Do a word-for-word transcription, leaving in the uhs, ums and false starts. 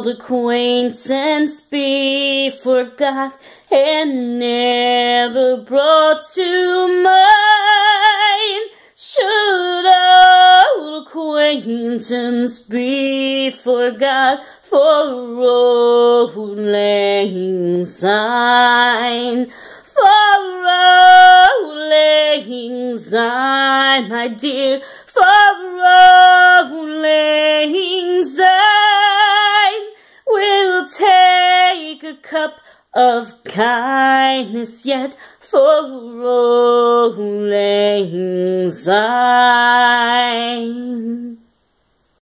old acquaintance be forgot and never brought to mind? Should old acquaintance be forgot for old lang syne? For old lang syne, my dear, for old lang syne, we'll take a cup of kindness yet for old lang syne.